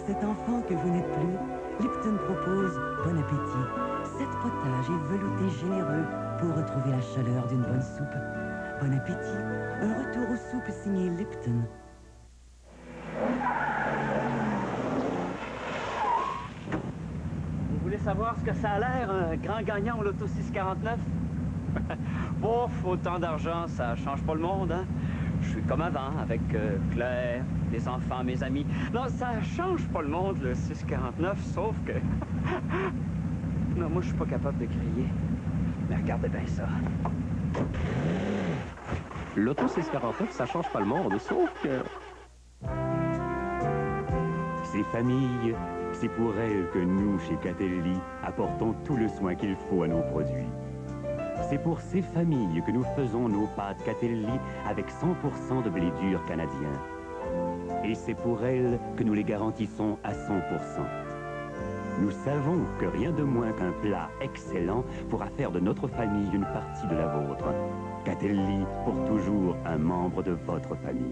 cet enfant que vous n'êtes plus, Lipton propose bon appétit. 7 potages et veloutés généreux pour retrouver la chaleur d'une bonne soupe. Bon appétit. Un retour aux soupes signé Lipton. Vous voulez savoir ce que ça a l'air, un grand gagnant au Loto 649? Bof, autant d'argent, ça change pas le monde, hein? Je suis comme avant, avec Claire, les enfants, mes amis. Non, ça change pas le monde, le 649, sauf que... Non, moi, je suis pas capable de crier. Mais regardez bien ça. L'Auto 649, ça change pas le monde, sauf que... Ces familles, c'est pour elles que nous, chez Catelli, apportons tout le soin qu'il faut à nos produits. C'est pour ces familles que nous faisons nos pâtes Catelli avec 100% de blé dur canadien. Et c'est pour elles que nous les garantissons à 100%. Nous savons que rien de moins qu'un plat excellent pourra faire de notre famille une partie de la vôtre. Catelli, pour toujours un membre de votre famille.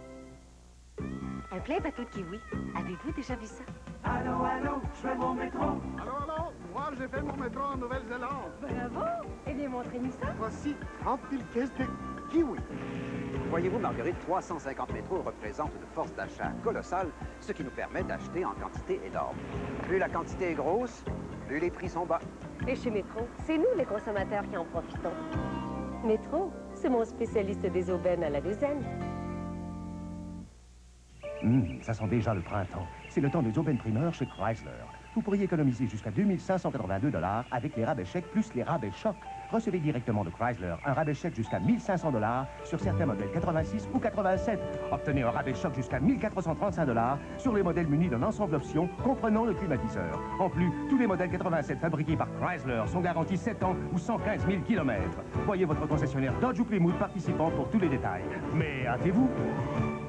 Un plein bateau de kiwi. Avez-vous déjà vu ça? Allô, allô, je fais mon métro. Allô, allô, moi j'ai fait mon métro en Nouvelle-Zélande. Bravo! Eh bien, montrez-nous ça. Voici 30 000 caisses de kiwi. Voyez-vous, Marguerite, 350 métros représentent une force d'achat colossale, ce qui nous permet d'acheter en quantité énorme. Plus la quantité est grosse, plus les prix sont bas. Et chez Métro, c'est nous les consommateurs qui en profitons. Métro, c'est mon spécialiste des aubaines à la douzaine. Ça sent déjà le printemps. C'est le temps des aubaines primeurs chez Chrysler. Vous pourriez économiser jusqu'à 2582 $ avec les rabais chèques plus les rabais chocs. Recevez directement de Chrysler un rabais chèque jusqu'à 1500 $ sur certains modèles 86 ou 87. Obtenez un rabais choc jusqu'à 1435 $ sur les modèles munis d'un ensemble d'options comprenant le climatiseur. En plus, tous les modèles 87 fabriqués par Chrysler sont garantis 7 ans ou 115 000 km. Voyez votre concessionnaire Dodge ou Plymouth participant pour tous les détails. Mais hâtez-vous!